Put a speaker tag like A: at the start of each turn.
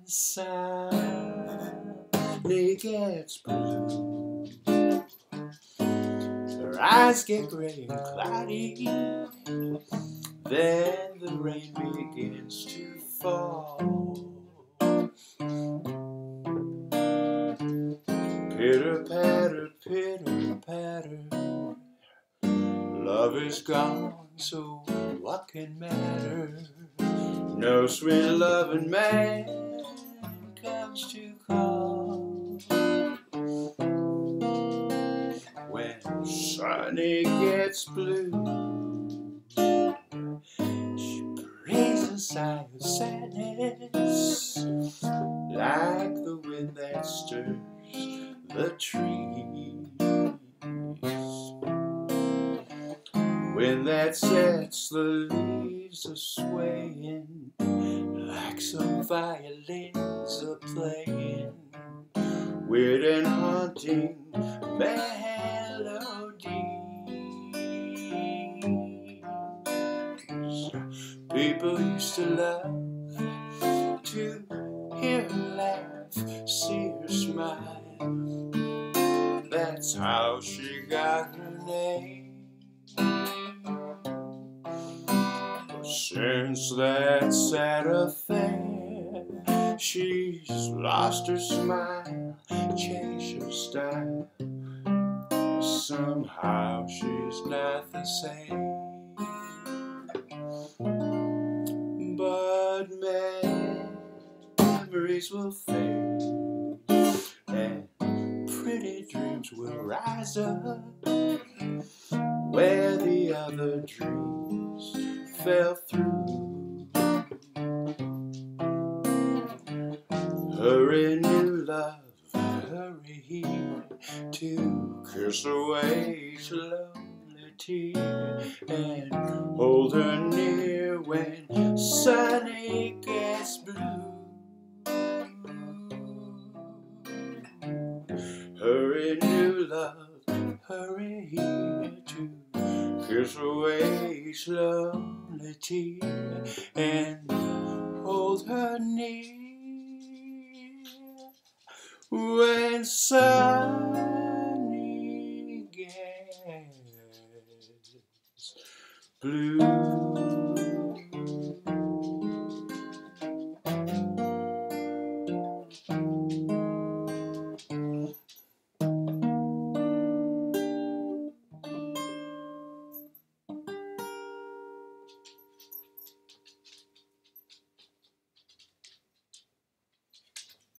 A: Sunny gets blue, her eyes get gray and cloudy, then the rain begins to fall. Pitter patter, love is gone, so what can matter? No sweet loving man comes to call. When Sunny gets blue, she breathes a sigh of sadness, like the wind that stirs the trees. When that sets, the leaves are swaying, like some violins are playing weird and haunting melodies. People used to love to hear her laugh, see her smile. That's how she got her name. But since that sad affair, she's lost her smile, changed her style. Somehow she's not the same. But memories will fade, and pretty dreams will rise up where the other dreams fell through. Hurry, new love, hurry here to kiss away each lonely tear, and hold her near when Sunny gets blue. Hurry, new love, hurry here to kiss away each lonely tear, and hold her near when Sunny